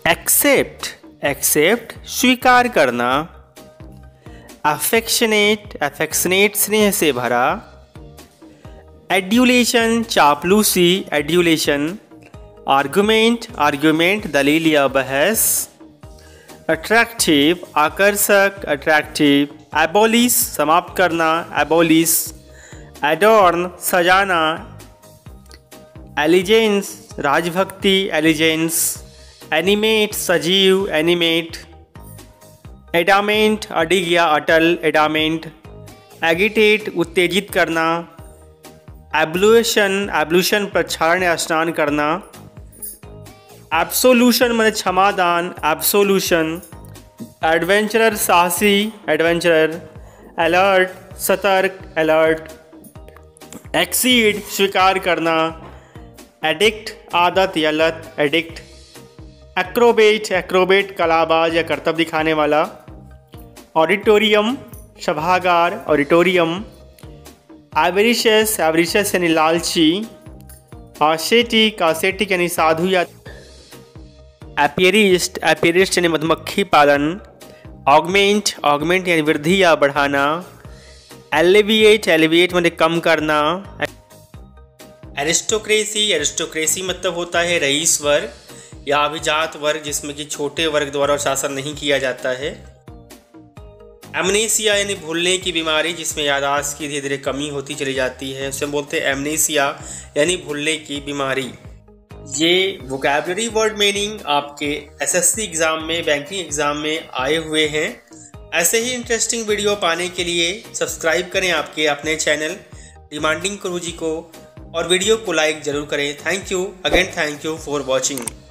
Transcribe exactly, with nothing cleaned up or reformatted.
Accept accept स्वीकार करना। Affectionate affectionate स्नेह से भरा। एड्यूलेशन चापलूसी एड्यूलेशन। आर्गुमेंट आर्गुमेंट दलील या बहस। अट्रैक्टिव आकर्षक अट्रैक्टिव। एबोलिश समाप्त करना एबोलिश। एडॉर्न सजाना। एलिजेंस राजभक्ति एलिजेंस। एनिमेट सजीव एनिमेट। एडामेंट अडिग या अटल एडामेंट। एगिटेट उत्तेजित करना। एब्लुएशन एब्लूशन प्रक्षालन या स्नान करना। एब्सोल्यूशन मतलब क्षमादान एब्सोल्यूशन। एडवेंचरर साहसी एडवेंचरर। अलर्ट सतर्क अलर्ट। एक्सीड स्वीकार करना। एडिक्ट आदत या लत एडिक्ट। एक्रोबेट एक्रोबेट कलाबाज या करतब दिखाने वाला। ऑडिटोरियम सभागार ऑडिटोरियम। एवरिशियस एवरिशियस यानी लालची। आसेटिक आसेटिक यानी साधु या। एपियरिस्ट एपियरिस्ट यानी मधुमक्खी पालन। ऑगमेंट ऑगमेंट यानी वृद्धि या बढ़ाना। एलिविएट एलिविएट मतलब कम करना। एरिस्टोक्रेसी एरिस्टोक्रेसी मतलब होता है रईस वर्ग या अभिजात वर्ग जिसमें कि छोटे वर्ग द्वारा शासन नहीं किया जाता है। एमनेसिया यानी भूलने की बीमारी जिसमें याददाश्त की धीरे धीरे कमी होती चली जाती है, उसे बोलते हैं एमनेसिया यानी भूलने की बीमारी। ये वोकैबुलरी वर्ड मीनिंग आपके एसएससी एग्ज़ाम में बैंकिंग एग्ज़ाम में आए हुए हैं। ऐसे ही इंटरेस्टिंग वीडियो पाने के लिए सब्सक्राइब करें आपके अपने चैनल डिमांडिंग गुरुजी को और वीडियो को लाइक ज़रूर करें। Thank you again thank you for watching.